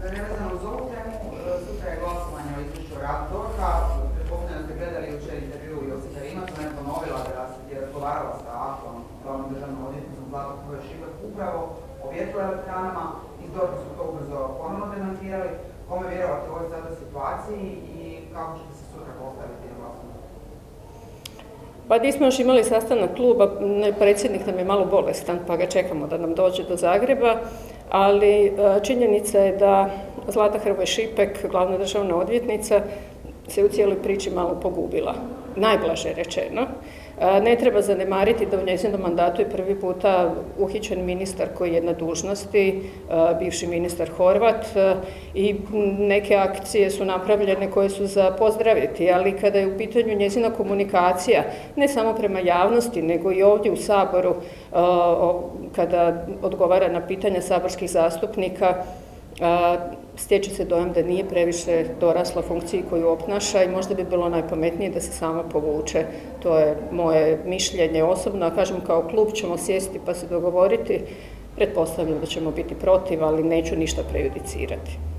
Nevezano uz ovu temu, sutra je glasovanje o izvješću o radu DORH-a. Pretpostavljam da ste gledali jučer intervju Josipe Rimac, ona je ponovila da je razgovarala sa aktualnom glavnom državnom odvjetnicom Zlatom Hrvoj Šipek upravo o vjetroelektranama. Iz DORH-a su to ubrzo ponovno demantirali. Kome vjerovati u ovoj sada situaciji i kako ćete se sutra postaviti na glasovanje? Pa nismo još imali sastanak kluba, predsjednik nam je malo bolestan, pa ga čekamo da nam dođe do Zagreba, ali činjenica je da Zlata Hrvoj Šipek, glavna državna odvjetnica, se u cijeloj priči malo pogubila, najblaže rečeno. Ne treba zanemariti da u njezinom mandatu je prvi puta uhićen ministar koji je na dužnosti, bivši ministar Horvat, i neke akcije su napravljene koje su za pozdraviti, ali kada je u pitanju njezina komunikacija, ne samo prema javnosti, nego i ovdje u Saboru, kada odgovara na pitanja saborskih zastupnika, stječe se dojam da nije previše dorasla funkciji koju obnaša i možda bi bilo najpametnije da se sama povuče. To je moje mišljenje osobno, a kažem kao klub ćemo sjesti pa se dogovoriti. Pretpostavljam da ćemo biti protiv, ali neću ništa prejudicirati.